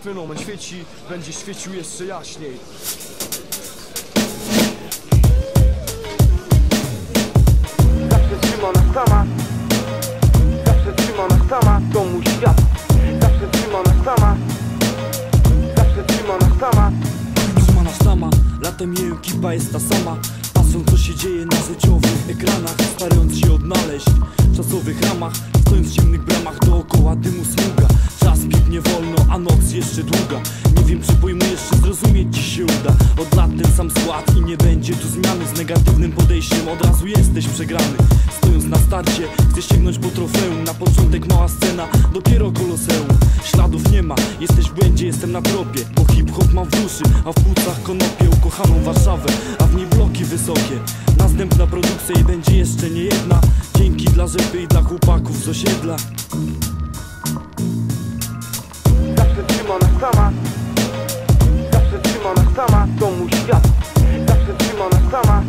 fenomen świeci, będzie świecił jeszcze jaśniej. Zawsze trzyma nas sama, zawsze trzyma nas sama, to mój świat. Zawsze trzyma nas sama, zawsze trzyma nas sama. Trzyma nas sama, latem jej ekipa jest ta sama. Patrzą co się dzieje na życiowych ekranach, starając się odnaleźć w czasowych ramach. Stojąc w ciemnych bramach, dookoła dymu smuga. Czas biegnie wolno, a noc jeszcze długa. Nie wiem czy pojmujesz, czy zrozumieć ci się uda. Od lat ten sam skład i nie będzie tu zmiany. Z negatywnym podejściem od razu jesteś przegrany. Stojąc na starcie, chcesz sięgnąć po trofeum. Na początek mała scena, dopiero koloseum. Śladów nie ma, jesteś w błędzie, jestem na tropie. Bo hip-hop ma w duszy, a w płucach konopie. Ukochaną Warszawę, a w niej bloki wysokie. Następna produkcja i będzie jeszcze nie jedna. Dzięki dla rzepy i dla chłopaków z osiedla. Zawsze trzyma nas sama, zawsze trzyma nas sama, to mój świat. Zawsze trzyma nas sama,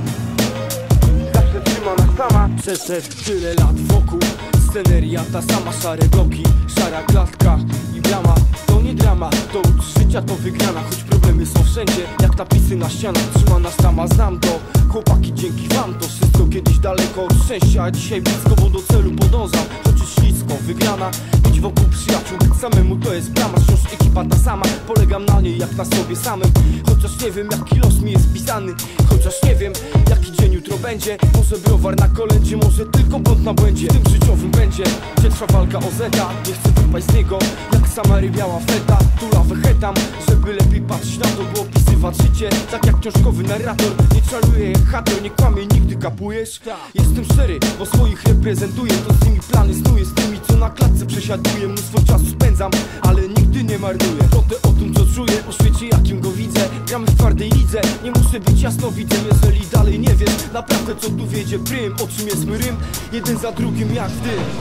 zawsze trzyma nas sama. Przeszedł tyle lat wokół, sceneria ta sama, szare bloki, szara klatka i brama. To nie drama, to łódź życia, to wygrana. Choć problemy są wszędzie, jak napisy na ścianach. Trzyma nas sama, znam to, chłopaki dzięki wam. To wszystko kiedyś daleko od szczęścia, a dzisiaj blisko, bo do celu podążam. Choć jest ślisko, wygrana, być wokół przyjaciół, być samemu to jest brama. Wciąż ekipa ta sama, polegam na niej jak na sobie samym. Chociaż nie wiem jaki los mi jest pisany, chociaż nie wiem jaki dzień jutro będzie. Może browar na kolędzie, może tylko błąd na błędzie. W tym życiowym będzie, gdzie trwa walka o zeta. Nie chcę wypaść z niego, jak sama rybiała feta. Tu lawę chetam, żeby lepiej patrzeć na to, by opisywać życie tak jak książkowy narrator. Nie czaruję jak hater, nie kłamię nigdy, kapujesz? Jestem szczery, bo swoich reprezentuję. To z nimi plany snuję, z tymi co na klatce przesiaduję. Mnóstwo czasu spędzam, ale nigdy nie marnuję. Plotę o tym co czuję, o świecie jakim go widzę. Gramy w twardej lidze, nie muszę być jasnowidzem. Jeżeli dalej nie wiesz, naprawdę co tu wiedzie prym. O czym jest mój rym, jeden za drugim jak w dym.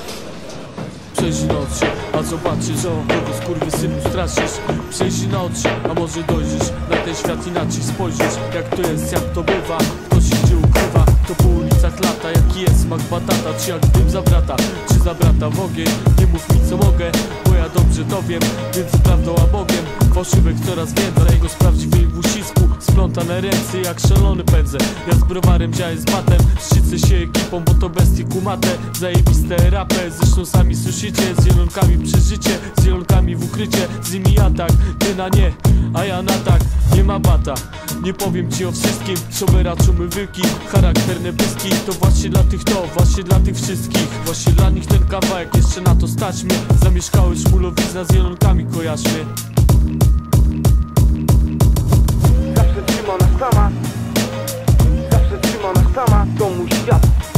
Przejrzyj na oczy, a zobaczysz, o kogo skurwysynu straszysz. Przejrzyj na oczy, a może dojrzysz na ten świat inaczej spojrzysz. Jak to jest, jak to bywa, kto się gdzie ukrywa. To po ulicach lata, jaki jest smak batata. Czy jak dym za brata, czy za brata w ogień. Nie mów mi co mogę, bo ja dobrze to wiem. Więc prawdą a Bogiem, fałszywek coraz więcej. Na jego prawdziwej w uścisku splątane ręce jak szalony pędzę. Ja z browarem, działem z batem. Szczycę się ekipą, bo to bestie kumate. Zajebiste rapy, zresztą sami słyszycie. Z zielonkami przeżycie, z zielonkami w ukrycie. Z nimi atak, ty na nie, a ja na tak. Nie ma bata, nie powiem ci o wszystkim. Szomera, czumy, wyki, charakterne pyski. To właśnie dla tych to, właśnie dla tych wszystkich. Właśnie dla nich ten kawałek, jeszcze na to stać mnie. Zamieszkały szmulowizna z zielonkami, kojarz mnie. Zawsze trzyma nas sama, zawsze trzyma nas sama, to mój świat.